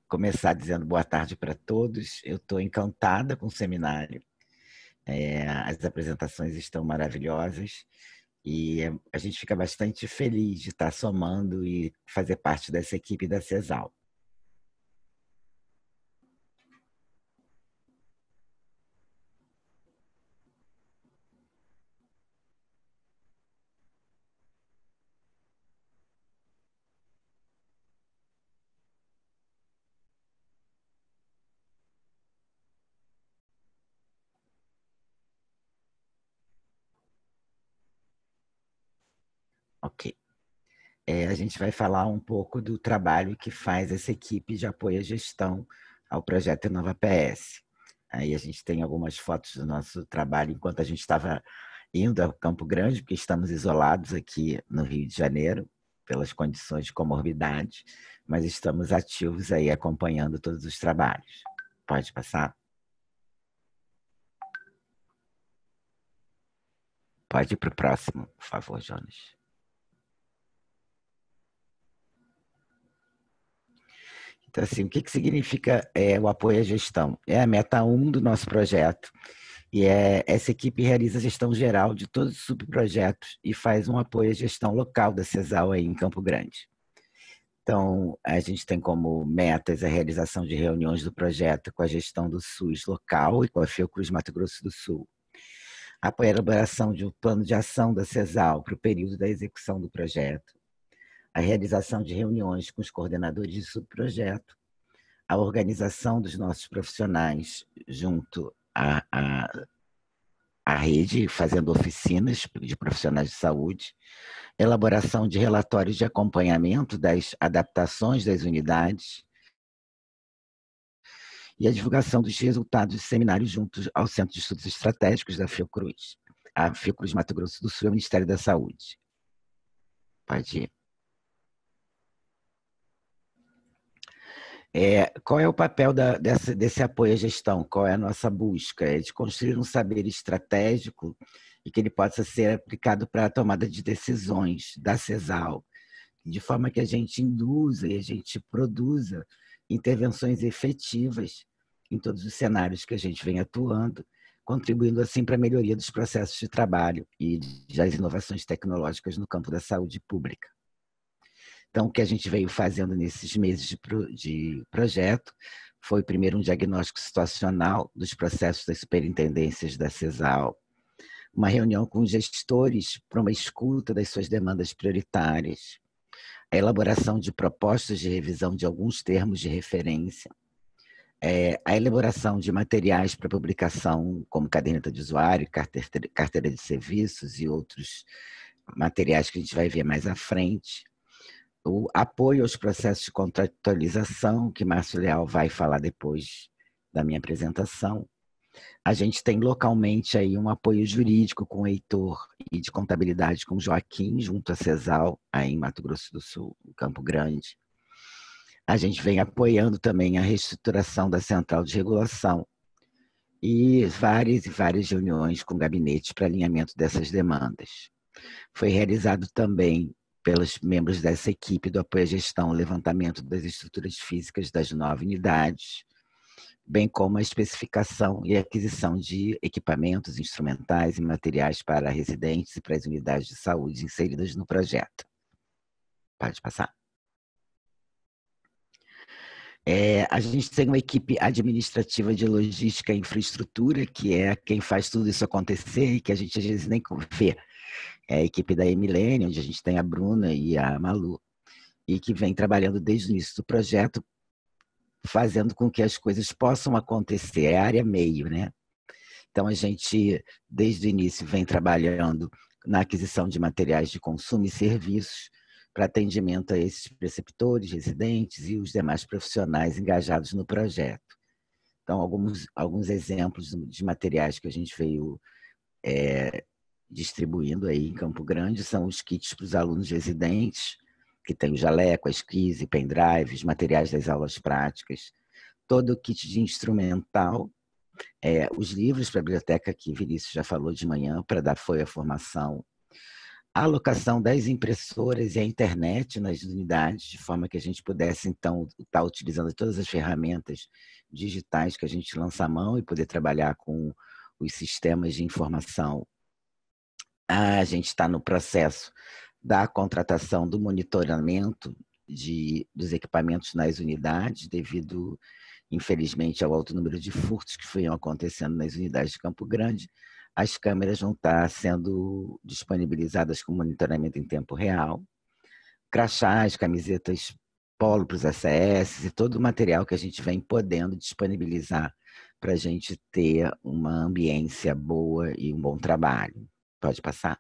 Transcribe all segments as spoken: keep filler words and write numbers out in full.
começar dizendo boa tarde para todos. Eu estou encantada com o seminário. É, as apresentações estão maravilhosas e a gente fica bastante feliz de estar somando e fazer parte dessa equipe da CESAL. Ok. É, a gente vai falar um pouco do trabalho que faz essa equipe de apoio à gestão ao projeto Inova P S. Aí a gente tem algumas fotos do nosso trabalho enquanto a gente estava indo a Campo Grande, porque estamos isolados aqui no Rio de Janeiro, pelas condições de comorbidade, mas estamos ativos aí acompanhando todos os trabalhos. Pode passar? Pode ir para o próximo, por favor, Jonas. Então, assim, o que, que significa é, o apoio à gestão? É a meta um do nosso projeto. E é, essa equipe realiza a gestão geral de todos os subprojetos e faz um apoio à gestão local da CESAL aí em Campo Grande. Então, a gente tem como metas a realização de reuniões do projeto com a gestão do SUS local e com a Fiocruz Mato Grosso do Sul. Apoio a elaboração de um plano de ação da CESAL para o período da execução do projeto. A realização de reuniões com os coordenadores de subprojeto. A organização dos nossos profissionais junto à, à, à rede, fazendo oficinas de profissionais de saúde. Elaboração de relatórios de acompanhamento das adaptações das unidades e a divulgação dos resultados de seminários juntos ao Centro de Estudos Estratégicos da Fiocruz, a Fiocruz Mato Grosso do Sul e o Ministério da Saúde. Pode ir. É, qual é o papel da, dessa, desse apoio à gestão? Qual é a nossa busca? É de construir um saber estratégico e que ele possa ser aplicado para a tomada de decisões da CESAL, de forma que a gente induza e a gente produza intervenções efetivas em todos os cenários que a gente vem atuando, contribuindo assim para a melhoria dos processos de trabalho e das inovações tecnológicas no campo da saúde pública. Então, o que a gente veio fazendo nesses meses de, pro, de projeto foi, primeiro, um diagnóstico situacional dos processos das superintendências da CESAL, uma reunião com gestores para uma escuta das suas demandas prioritárias, a elaboração de propostas de revisão de alguns termos de referência, é, a elaboração de materiais para publicação, como caderneta de usuário, carteira, carteira de serviços e outros materiais que a gente vai ver mais à frente, o apoio aos processos de contratualização, que Márcio Leal vai falar depois da minha apresentação. A gente tem localmente aí um apoio jurídico com o Heitor e de contabilidade com o Joaquim, junto à CESAL, aí em Mato Grosso do Sul, em Campo Grande. A gente vem apoiando também a reestruturação da Central de Regulação e várias e várias reuniões com gabinetes para alinhamento dessas demandas. Foi realizado também pelos membros dessa equipe do apoio à gestão, o levantamento das estruturas físicas das nove unidades, bem como a especificação e aquisição de equipamentos, instrumentais e materiais para residentes e para as unidades de saúde inseridas no projeto. Pode passar. É, a gente tem uma equipe administrativa de logística e infraestrutura, que é quem faz tudo isso acontecer e que a gente às vezes nem vê. É a equipe da Emilene, onde a gente tem a Bruna e a Malu, e que vem trabalhando desde o início do projeto, fazendo com que as coisas possam acontecer. É a área meio, né? Então, a gente, desde o início, vem trabalhando na aquisição de materiais de consumo e serviços para atendimento a esses preceptores, residentes e os demais profissionais engajados no projeto. Então, alguns, alguns exemplos de materiais que a gente veio é, distribuindo aí em Campo Grande são os kits para os alunos residentes, que tem o jaleco, a esquise, pendrives, materiais das aulas práticas, todo o kit de instrumental, é, os livros para a biblioteca, que Vinícius já falou de manhã, para dar foi a formação, a alocação das impressoras e a internet nas unidades, de forma que a gente pudesse, então, estar utilizando todas as ferramentas digitais que a gente lança à mão e poder trabalhar com os sistemas de informação. A gente está no processo da contratação do monitoramento de, dos equipamentos nas unidades, devido, infelizmente, ao alto número de furtos que foram acontecendo nas unidades de Campo Grande. As câmeras vão estar sendo disponibilizadas com monitoramento em tempo real, crachás, camisetas polo para os A C S e todo o material que a gente vem podendo disponibilizar para a gente ter uma ambiência boa e um bom trabalho. Pode passar.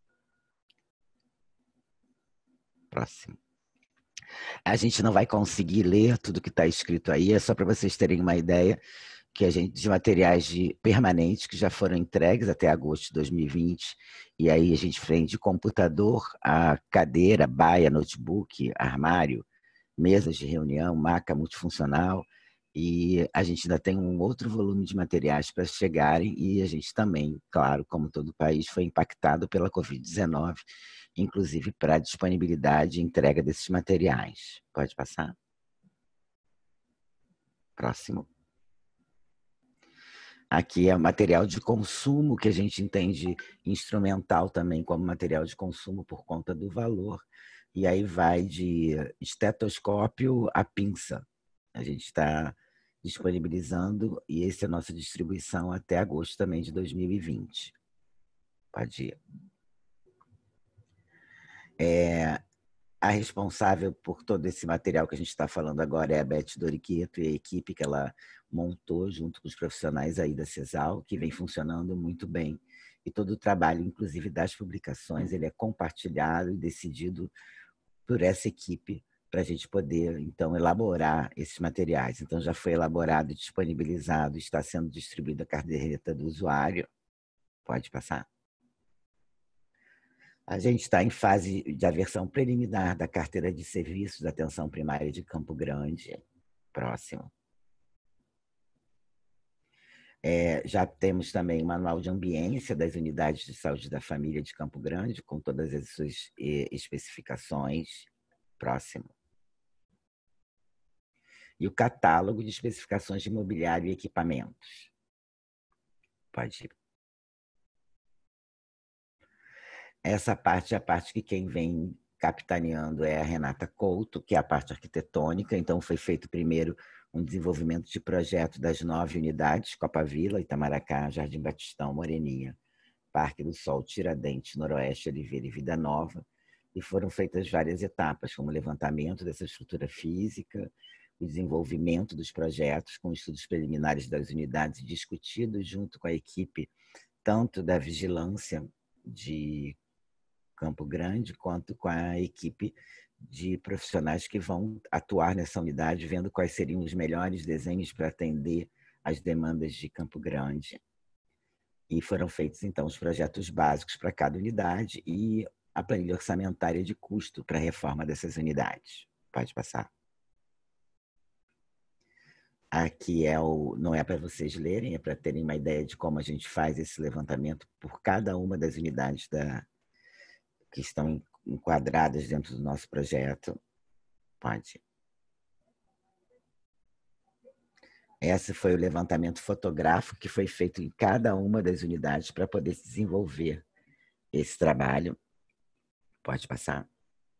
Próximo. A gente não vai conseguir ler tudo que está escrito aí, é só para vocês terem uma ideia que a gente, de materiais de, permanentes que já foram entregues até agosto de dois mil e vinte, e aí a gente frente de computador, a cadeira, baia, notebook, armário, mesas de reunião, maca multifuncional, e a gente ainda tem um outro volume de materiais para chegarem, e a gente também, claro, como todo o país, foi impactado pela covid dezenove, inclusive para a disponibilidade e entrega desses materiais. Pode passar? Próximo. Aqui é material de consumo, que a gente entende instrumental também como material de consumo por conta do valor. E aí vai de estetoscópio a pinça. A gente está disponibilizando, e essa é a nossa distribuição até agosto também de dois mil e vinte. Pode ir. É, a responsável por todo esse material que a gente está falando agora é a Beth Doriqueto e a equipe que ela montou junto com os profissionais aí da CESAL, que vem funcionando muito bem. E todo o trabalho, inclusive das publicações, ele é compartilhado e decidido por essa equipe para a gente poder, então, elaborar esses materiais. Então, já foi elaborado e disponibilizado, está sendo distribuída a caderneta do usuário. Pode passar. A gente está em fase de aversão preliminar da carteira de serviços da atenção primária de Campo Grande. Próximo. É, já temos também o manual de ambiência das unidades de saúde da família de Campo Grande, com todas as suas especificações. Próximo. E o catálogo de especificações de imobiliário e equipamentos. Pode ir. Essa parte é a parte que quem vem capitaneando é a Renata Couto, que é a parte arquitetônica. Então, foi feito primeiro um desenvolvimento de projeto das nove unidades, Copa Vila, Itamaracá, Jardim Batistão, Moreninha, Parque do Sol, Tiradentes, Noroeste, Oliveira e Vida Nova. E foram feitas várias etapas, como o levantamento dessa estrutura física, o desenvolvimento dos projetos com estudos preliminares das unidades discutidos junto com a equipe, tanto da vigilância de Campo Grande, quanto com a equipe de profissionais que vão atuar nessa unidade, vendo quais seriam os melhores desenhos para atender às demandas de Campo Grande. E foram feitos, então, os projetos básicos para cada unidade e a planilha orçamentária de custo para a reforma dessas unidades. Pode passar. Aqui é o, não é para vocês lerem, é para terem uma ideia de como a gente faz esse levantamento por cada uma das unidades da, que estão enquadradas dentro do nosso projeto. Pode. Esse foi o levantamento fotográfico que foi feito em cada uma das unidades para poder desenvolver esse trabalho. Pode passar.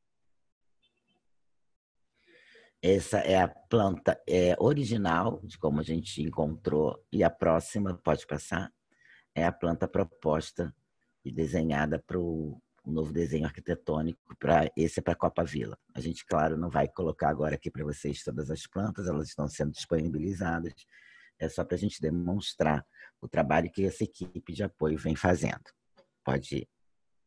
Essa é a planta é, original, de como a gente encontrou, e a próxima, pode passar, é a planta proposta e desenhada para o novo desenho arquitetônico, para esse é para a Copa Vila. A gente, claro, não vai colocar agora aqui para vocês todas as plantas, elas estão sendo disponibilizadas, é só para a gente demonstrar o trabalho que essa equipe de apoio vem fazendo. Pode ir.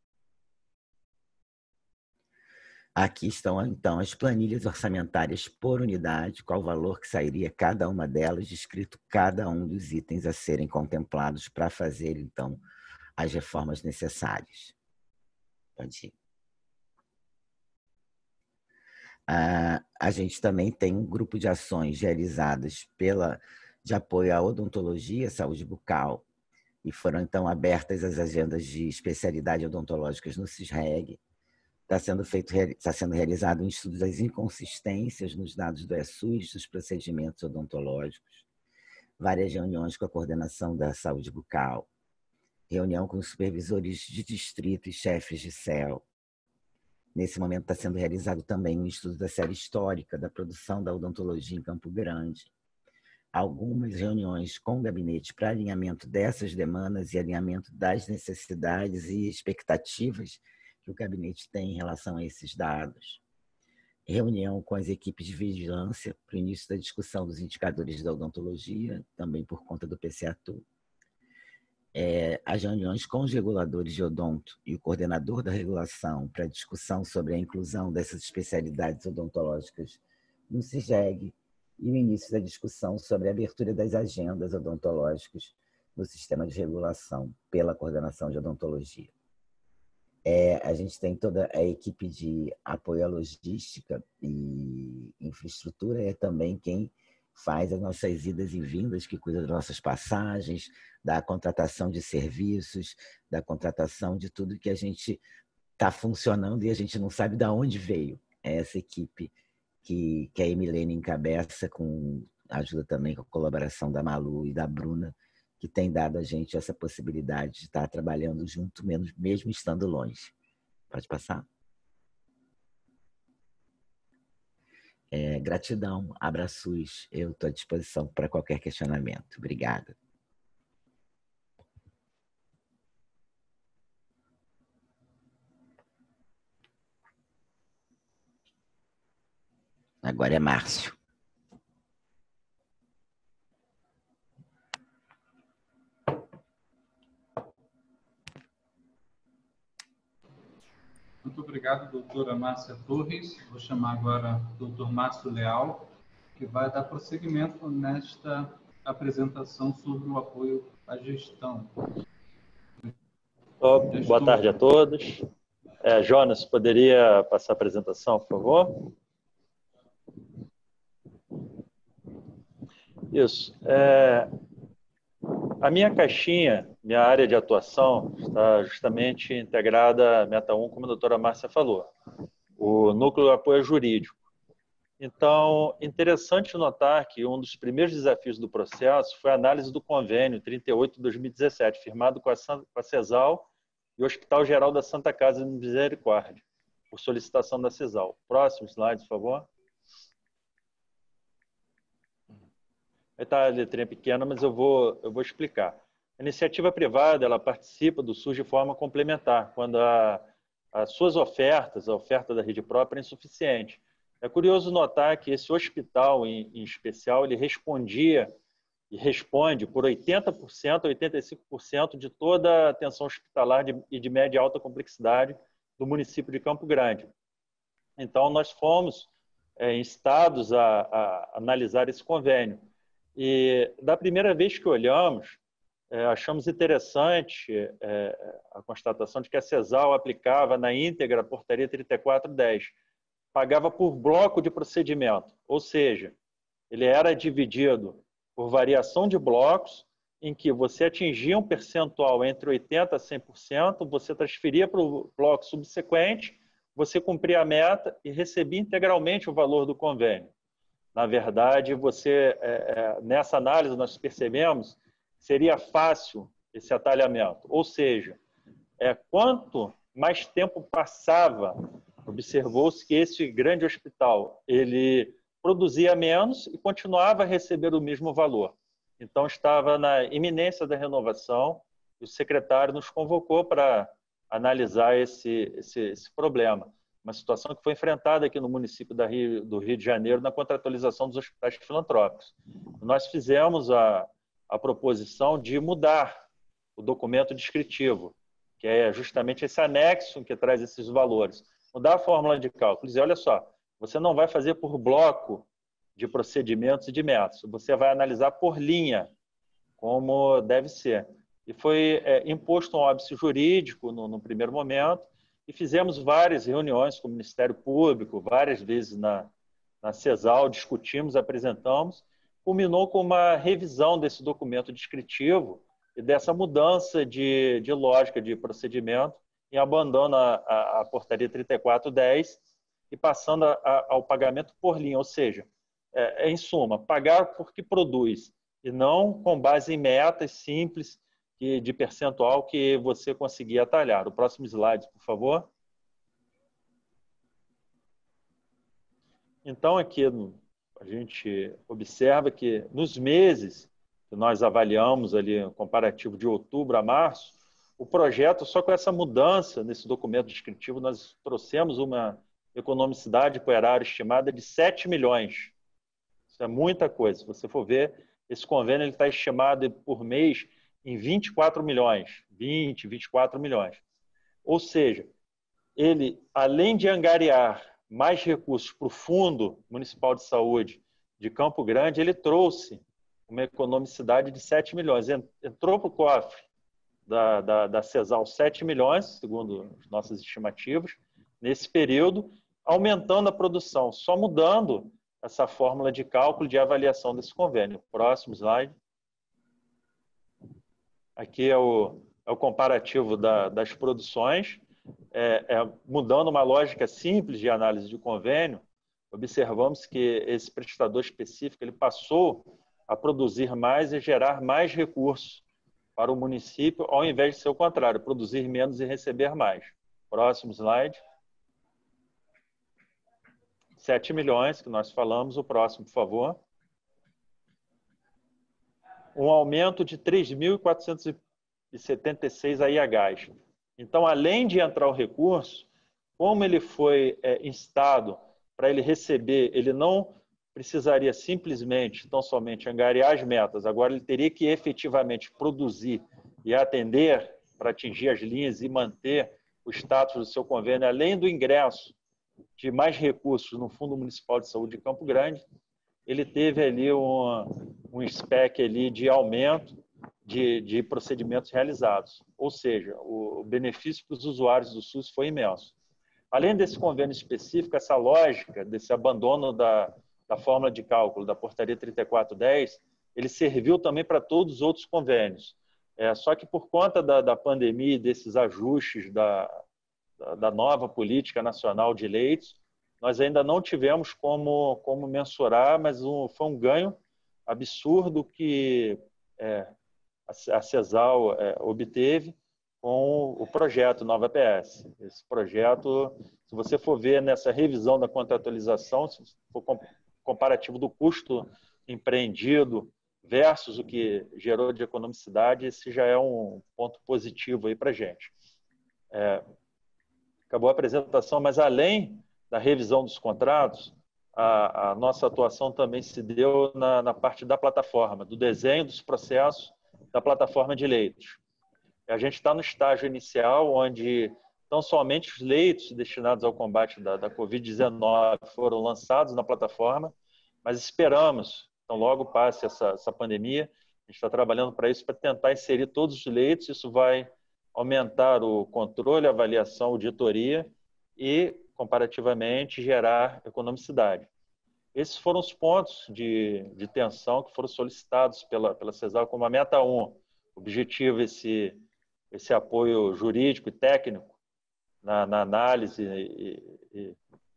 Aqui estão, então, as planilhas orçamentárias por unidade, qual o valor que sairia cada uma delas, descrito cada um dos itens a serem contemplados para fazer, então, as reformas necessárias. Pode ir. Ah, a gente também tem um grupo de ações realizadas pela, de apoio à odontologia, saúde bucal, e foram, então, abertas as agendas de especialidade odontológicas no CISREG. Está sendo, feito, está sendo realizado um estudo das inconsistências nos dados do ESUS dos procedimentos odontológicos, várias reuniões com a coordenação da saúde bucal, reunião com os supervisores de distrito e chefes de C E L. Nesse momento está sendo realizado também um estudo da série histórica da produção da odontologia em Campo Grande. Algumas reuniões com o gabinete para alinhamento dessas demandas e alinhamento das necessidades e expectativas que o gabinete tem em relação a esses dados. Reunião com as equipes de vigilância para o início da discussão dos indicadores da odontologia, também por conta do P C A T U. É, as reuniões com os reguladores de odonto e o coordenador da regulação para discussão sobre a inclusão dessas especialidades odontológicas no CISREG e o início da discussão sobre a abertura das agendas odontológicas no sistema de regulação pela coordenação de odontologia. É, a gente tem toda a equipe de apoio à logística e infraestrutura, é também quem faz as nossas idas e vindas, que cuida das nossas passagens, da contratação de serviços, da contratação de tudo que a gente está funcionando e a gente não sabe de onde veio. É essa equipe que, que a Emilene encabeça, com ajuda também com a colaboração da Malu e da Bruna, que tem dado a gente essa possibilidade de estar trabalhando junto, mesmo estando longe. Pode passar? É, gratidão, abraços, eu estou à disposição para qualquer questionamento. Obrigada. Agora é Márcio. Muito obrigado, doutora Márcia Torres. Vou chamar agora o doutor Márcio Leal, que vai dar prosseguimento nesta apresentação sobre o apoio à gestão. Oh, boa tarde a todos. É, Jonas, poderia passar a apresentação, por favor? Isso. É, a minha caixinha, minha área de atuação, está justamente integrada à Meta um, como a doutora Márcia falou, o Núcleo de Apoio Jurídico. Então, interessante notar que um dos primeiros desafios do processo foi a análise do convênio trinta e oito de dois mil e dezessete, firmado com a, com a CESAL e o Hospital Geral da Santa Casa de Misericórdia, por solicitação da CESAL. Próximo slide, por favor. Está a letrinha pequena, mas eu vou, eu vou explicar. A iniciativa privada, ela participa do SUS de forma complementar, quando a, as suas ofertas, a oferta da rede própria é insuficiente. É curioso notar que esse hospital, em, em especial, ele respondia e responde por oitenta por cento, oitenta e cinco por cento de toda a atenção hospitalar de, e de média e alta complexidade do município de Campo Grande. Então, nós fomos é, instados a, a analisar esse convênio. E da primeira vez que olhamos, é, achamos interessante é, a constatação de que a CESAL aplicava na íntegra a portaria trinta e quatro dez, pagava por bloco de procedimento, ou seja, ele era dividido por variação de blocos, em que você atingia um percentual entre oitenta por cento a cem por cento, você transferia para o bloco subsequente, você cumpria a meta e recebia integralmente o valor do convênio. Na verdade, você, é, é, nessa análise, nós percebemos que seria fácil esse atalhamento. Ou seja, é, quanto mais tempo passava, observou-se que esse grande hospital ele produzia menos e continuava a receber o mesmo valor. Então, estava na iminência da renovação e o secretário nos convocou para analisar esse, esse, esse problema. Uma situação que foi enfrentada aqui no município da Rio, do Rio de Janeiro na contratualização dos hospitais filantrópicos. Nós fizemos a, a proposição de mudar o documento descritivo, que é justamente esse anexo que traz esses valores. Mudar a fórmula de cálculo. Dizer, olha só, você não vai fazer por bloco de procedimentos e de métodos, você vai analisar por linha, como deve ser. E foi é, imposto um óbice jurídico no, no primeiro momento, e fizemos várias reuniões com o Ministério Público, várias vezes na, na CESAL, discutimos, apresentamos, culminou com uma revisão desse documento descritivo e dessa mudança de, de lógica de procedimento em abandono a, a, a portaria trinta e quatro dez e passando a, a, ao pagamento por linha, ou seja, é, é, em suma, pagar por que produz e não com base em metas simples que, de percentual que você conseguir atalhar. O próximo slide, por favor. Então, aqui a gente observa que nos meses que nós avaliamos ali, comparativo de outubro a março, o projeto, só com essa mudança nesse documento descritivo, nós trouxemos uma economicidade para o erário estimada de sete milhões. Isso é muita coisa. Se você for ver, esse convênio está estimado por mês em vinte e quatro milhões, vinte, vinte e quatro milhões. Ou seja, ele, além de angariar mais recursos para o Fundo Municipal de Saúde de Campo Grande, ele trouxe uma economicidade de sete milhões. Entrou para o cofre da, da, da CESAL sete milhões, segundo as nossas estimativas, nesse período, aumentando a produção, só mudando essa fórmula de cálculo de avaliação desse convênio. Próximo slide. Aqui é o, é o comparativo da, das produções. É, é, mudando uma lógica simples de análise de convênio, observamos que esse prestador específico ele passou a produzir mais e gerar mais recursos para o município, ao invés de ser o contrário, produzir menos e receber mais. Próximo slide. sete milhões que nós falamos. O próximo, por favor. Um aumento de três mil quatrocentos e setenta e seis A I Hs. Então, além de entrar o recurso, como ele foi é, instado para ele receber, ele não precisaria simplesmente, tão somente, angariar as metas, agora ele teria que efetivamente produzir e atender para atingir as linhas e manter o status do seu convênio, além do ingresso de mais recursos no Fundo Municipal de Saúde de Campo Grande, ele teve ali um, um spec ali de aumento De, de procedimentos realizados. Ou seja, o benefício para os usuários do SUS foi imenso. Além desse convênio específico, essa lógica desse abandono da, da fórmula de cálculo da portaria trinta e quatro dez, ele serviu também para todos os outros convênios. É, só que por conta da, da pandemia e desses ajustes da, da, da nova política nacional de leitos, nós ainda não tivemos como, como mensurar, mas um, foi um ganho absurdo que é, a CESAL é, obteve com o projeto Nova P S. Esse projeto, se você for ver nessa revisão da contratualização, se for comparativo do custo empreendido versus o que gerou de economicidade, esse já é um ponto positivo aí para a gente. É, acabou a apresentação, mas além da revisão dos contratos, a, a nossa atuação também se deu na, na parte da plataforma, do desenho dos processos da plataforma de leitos. A gente está no estágio inicial, onde tão somente os leitos destinados ao combate da, da covid dezenove foram lançados na plataforma, mas esperamos, então logo passe essa, essa pandemia, a gente está trabalhando para isso, para tentar inserir todos os leitos, isso vai aumentar o controle, avaliação, auditoria e, comparativamente, gerar economicidade. Esses foram os pontos de, de tensão que foram solicitados pela, pela CESAL como a meta um. Objetivo esse, esse apoio jurídico e técnico na, na análise e, e,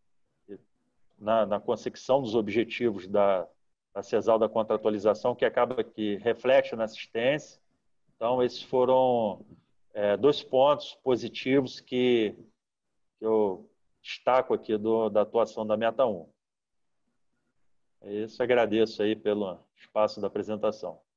e na, na consecução dos objetivos da, da CESAL da contratualização, que acaba que reflete na assistência. Então, esses foram é, dois pontos positivos que, que eu destaco aqui do, da atuação da meta um. É isso, agradeço aí pelo espaço da apresentação.